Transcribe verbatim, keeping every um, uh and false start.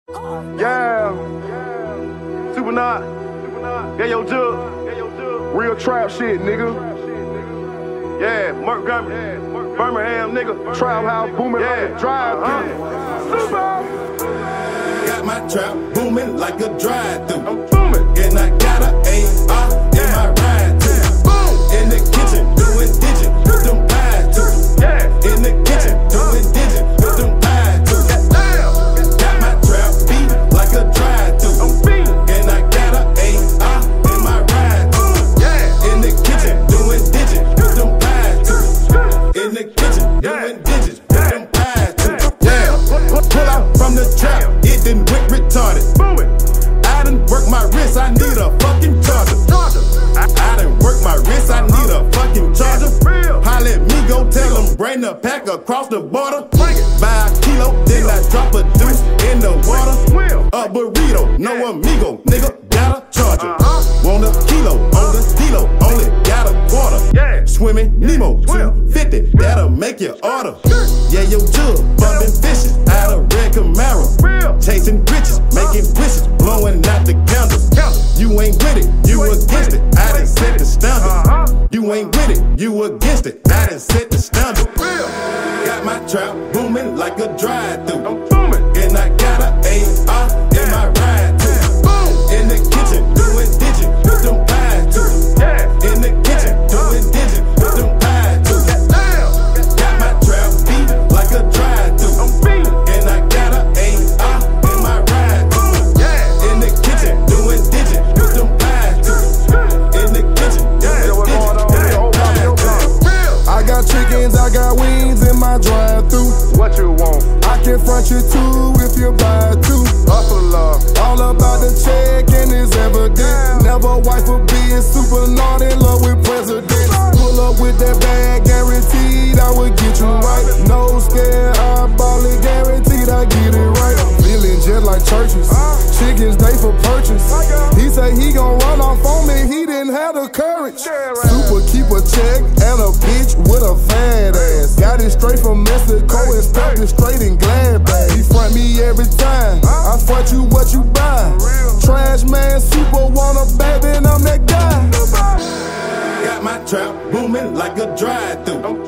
Yeah, Super Knot, yeah, yo, Jug, real trap shit, nigga. Yeah, Montgomery, Birmingham, nigga, trap house booming, yeah, drive, huh? Super. Got my trap booming like a drive-through. I'm booming, and I got a A R in my ride too. Boom, in the kitchen doing digit with them pies too. yeah, In the kitchen doing digit with them pies too. damn, Got my trap beat like a drive-through. I'm beating, And I got a A R in my ride too. yeah, In the kitchen doing digit with them pies too. In the kitchen doing digits with them pies too. Yeah, pull out from the trap, it done went retarded. booming, I done work my wrist, I need a fucking charger. Georgia, I, I done work my wrist, I need a fucking charger. real, Holla at me, go tell them, bring the pack across the border. bring it, Buy a kilo, then I drop a deuce in the water. will, A burrito, no amigo, nigga, got a charger. Uh-huh. Want a kilo, on the kilo, only got a quarter. yeah, Swimming Nemo, Swim. two fifty, that'll make you order. Yeah, yo, Jug, bumping fishes, out of red Camaro. real, Chasing riches, making wishes, blowing out the candles. count, You ain't with it, you ain't against with it. it. I done set the standard. Uh-huh. You ain't with it, you against it. I done set the standard. real, Got my trap booming like a drive-through. I'm booming, And I got a A R in my ride too. boom, In the kitchen doing digit with them pies too. yeah, In the kitchen doing digit with them pies too. damn, Got my trap beat like a drive-through. I'm beating, And I got a A R in my ride too. yeah, In the kitchen doing digit with them pies too. In the kitchen yeah, doing what's going on? digit Yo, with them yo, pies too. real, I got chickens, I got wings in my drive-through. what you want? I can front you two if you buy two. Hustler, All about the check and it's evident. Never wife a bitch, super naughty, in love with presidents. Pull up with that bag, guaranteed I would get you right. No scare, I ball it, guaranteed I get it right. Feeling just like churches, chickens they for purchase. He say he gon' run off on me, he didn't have the courage. Super keep a check and a bitch with a fat ass. Got it straight from Mexico and stuffed it straight in glad bag. He front me every time, I front you what you buy. Trash man, super wanna baby, and I'm that guy. Got my trap booming like a drive-through.